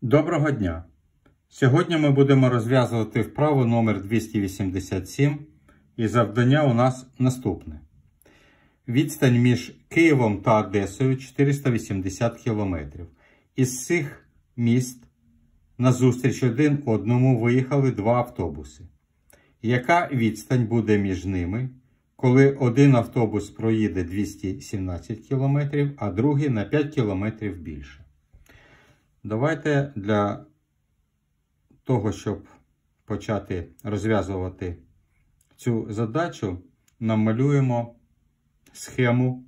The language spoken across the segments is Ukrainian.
Доброго дня! Сьогодні ми будемо розв'язувати вправу номер 287 і завдання у нас наступне. Відстань між Києвом та Одесою 480 км. Із цих міст назустріч один одному виїхали два автобуси. Яка відстань буде між ними, коли один автобус проїде 217 км, а другий на 5 км більше? Давайте для того, щоб почати розв'язувати цю задачу, намалюємо схему,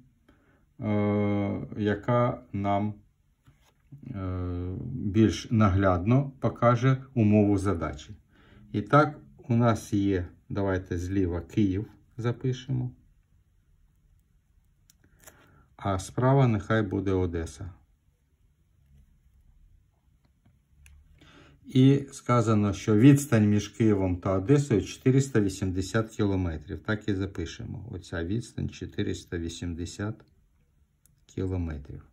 яка нам більш наглядно покаже умову задачі. І так, у нас є, давайте зліва Київ запишемо, а справа нехай буде Одеса. І сказано, що відстань між Києвом та Одесою 480 км. Так і запишемо. Оця відстань 480 км.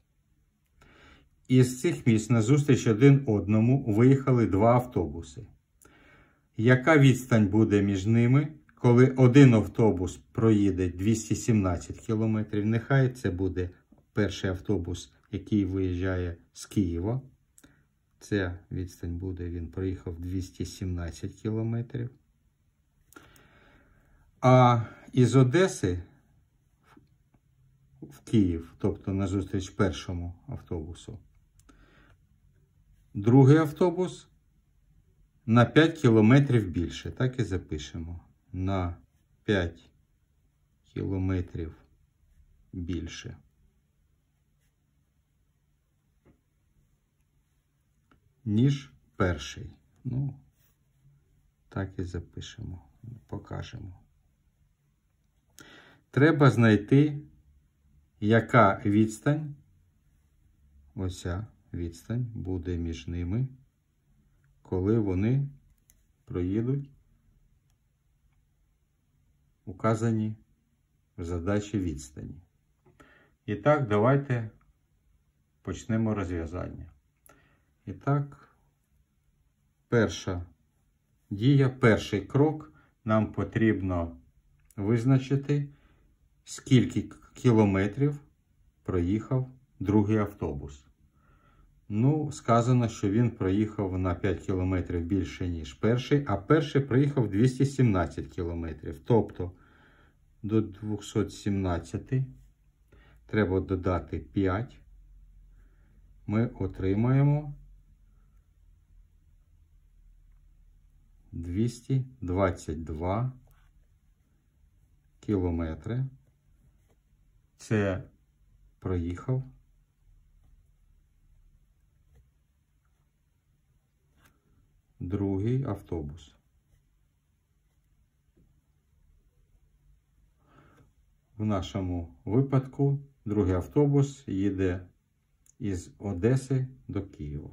Із цих міст назустріч один одному виїхали два автобуси. Яка відстань буде між ними, коли один автобус проїде 217 км? Нехай це буде перший автобус, який виїжджає з Києва. Ця відстань буде, він проїхав 217 км. А із Одеси в Київ, тобто назустріч першому автобусу, другий автобус на 5 км більше. Так і запишемо. На 5 км більше. Ніж перший. Ну, так і запишемо, покажемо. Треба знайти, яка відстань, оця відстань буде між ними, коли вони проїдуть указані в задачі відстані. І так, давайте почнемо розв'язання. І так, перша дія, перший крок, нам потрібно визначити, скільки кілометрів проїхав другий автобус. Ну, сказано, що він проїхав на 5 кілометрів більше, ніж перший, а перший проїхав 217 кілометрів. Тобто, до 217 треба додати 5. Ми отримаємо 222 кілометри. Це проїхав другий автобус. В нашому випадку другий автобус їде із Одеси до Києва.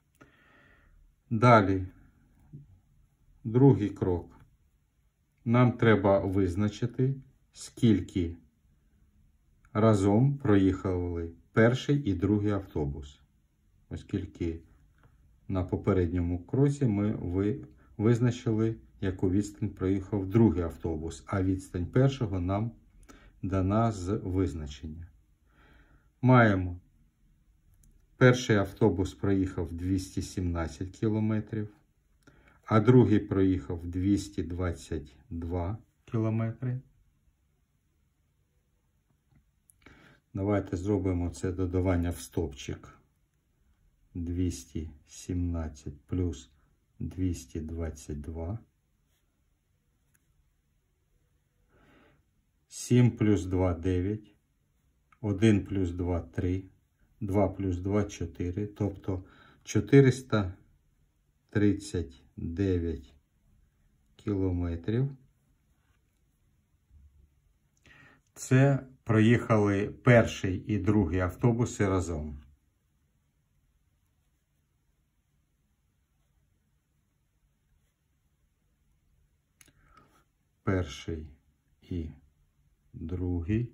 Далі, другий крок. Нам треба визначити, скільки разом проїхали перший і другий автобус. Оскільки на попередньому кроці ми визначили, яку відстань проїхав другий автобус, а відстань першого нам дана з визначення. Маємо. Перший автобус проїхав 217 кілометрів, а другий проїхав 222 кілометри. Давайте зробимо це додавання в стовпчик. 217 плюс 222. 7 плюс 2 – 9. 1 плюс 2 – 3. 2 плюс 2 – 4. Тобто 439 кілометрів. Це проїхали перший і другий автобуси разом. Перший і другий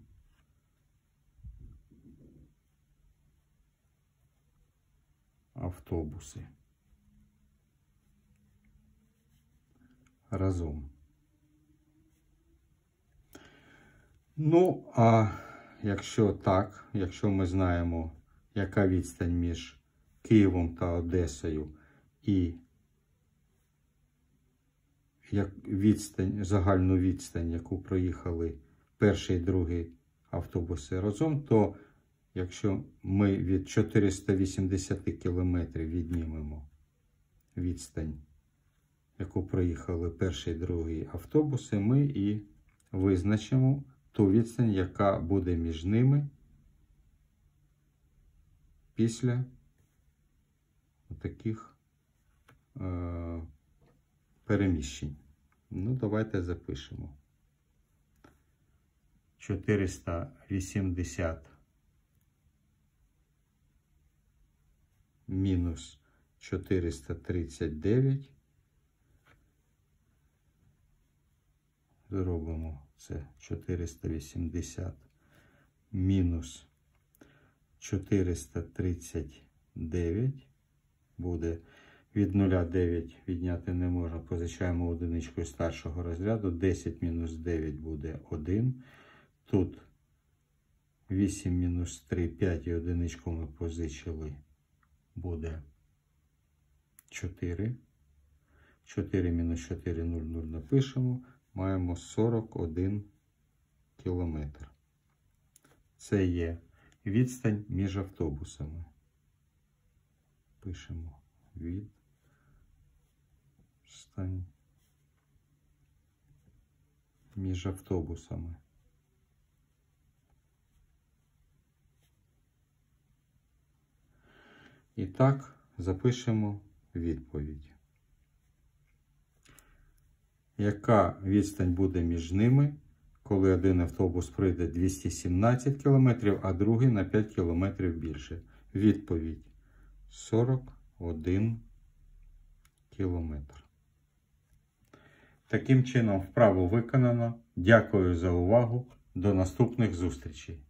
автобуси. разом. Ну, а якщо так, якщо ми знаємо, яка відстань між Києвом та Одесою і загальну відстань, яку проїхали перший і другий автобуси разом, то якщо ми від 480 кілометрів віднімемо відстань, яку проїхали перший і другий автобуси, ми і визначимо ту відстань, яка буде між ними після таких переміщень. Ну, давайте запишемо. 480 мінус 439. Зробимо це 480 мінус 439. Буде від 0 9 відняти не можна. Позичаємо одиничку із старшого розряду. 10 мінус 9 буде 1. Тут 8 мінус 3, 5 і одиничку ми позичили. Буде 4. 4 мінус 4, 0, 0 напишемо. Маємо 41 кілометр. Це є відстань між автобусами. Пишемо відстань між автобусами. І так, запишемо відповідь. Яка відстань буде між ними, коли один автобус пройде 217 км, а другий на 5 км більше? Відповідь: 41 км. Таким чином, вправу виконано. Дякую за увагу. До наступних зустрічей.